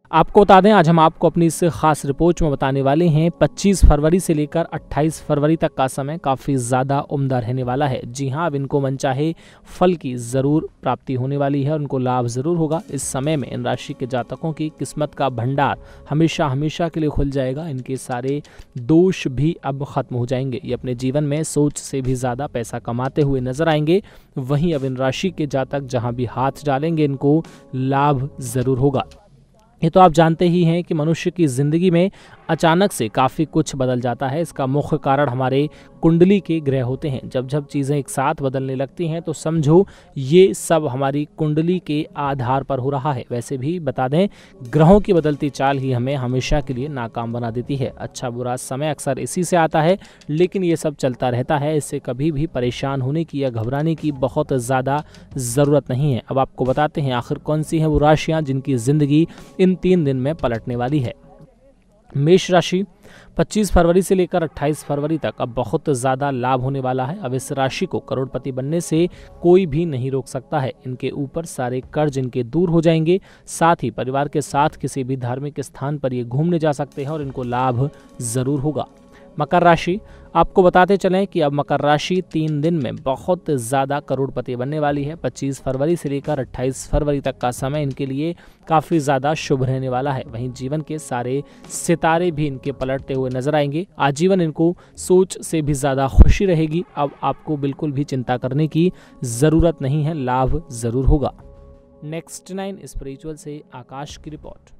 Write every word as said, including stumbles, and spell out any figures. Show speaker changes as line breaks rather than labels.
आपको बता दें, आज हम आपको अपनी इस खास रिपोर्ट में बताने वाले हैं पच्चीस फरवरी से लेकर अट्ठाईस फरवरी तक का समय काफ़ी ज़्यादा उम्दा रहने वाला है। जी हाँ, अब इनको मनचाहे फल की ज़रूर प्राप्ति होने वाली है, उनको लाभ ज़रूर होगा। इस समय में इन राशि के जातकों की किस्मत का भंडार हमेशा हमेशा के लिए खुल जाएगा। इनके सारे दोष भी अब ख़त्म हो जाएंगे। ये अपने जीवन में सोच से भी ज़्यादा पैसा कमाते हुए नजर आएंगे। वहीं अब इन राशि के जातक जहाँ भी हाथ डालेंगे इनको लाभ ज़रूर होगा। ये तो आप जानते ही हैं कि मनुष्य की ज़िंदगी में अचानक से काफ़ी कुछ बदल जाता है। इसका मुख्य कारण हमारे कुंडली के ग्रह होते हैं। जब जब चीज़ें एक साथ बदलने लगती हैं तो समझो ये सब हमारी कुंडली के आधार पर हो रहा है। वैसे भी बता दें, ग्रहों की बदलती चाल ही हमें हमेशा के लिए नाकाम बना देती है। अच्छा बुरा समय अक्सर इसी से आता है, लेकिन ये सब चलता रहता है। इससे कभी भी परेशान होने की या घबराने की बहुत ज़्यादा ज़रूरत नहीं है। अब आपको बताते हैं आखिर कौन सी हैं वो राशियाँ जिनकी ज़िंदगी इन तीन दिन में पलटने वाली है। मेष राशि, पच्चीस फरवरी से लेकर अट्ठाईस फरवरी तक अब बहुत ज़्यादा लाभ होने वाला है। अब इस राशि को करोड़पति बनने से कोई भी नहीं रोक सकता है। इनके ऊपर सारे कर्ज इनके दूर हो जाएंगे। साथ ही परिवार के साथ किसी भी धार्मिक स्थान पर ये घूमने जा सकते हैं और इनको लाभ ज़रूर होगा। मकर राशि, आपको बताते चलें कि अब मकर राशि तीन दिन में बहुत ज़्यादा करोड़पति बनने वाली है। पच्चीस फरवरी से लेकर अट्ठाईस फरवरी तक का समय इनके लिए काफ़ी ज़्यादा शुभ रहने वाला है। वहीं जीवन के सारे सितारे भी इनके पलटते हुए नजर आएंगे। आजीवन इनको सोच से भी ज़्यादा खुशी रहेगी। अब आपको बिल्कुल भी चिंता करने की ज़रूरत नहीं है, लाभ ज़रूर होगा। नेक्स्ट नाइन स्पिरिचुअल से आकाश की रिपोर्ट।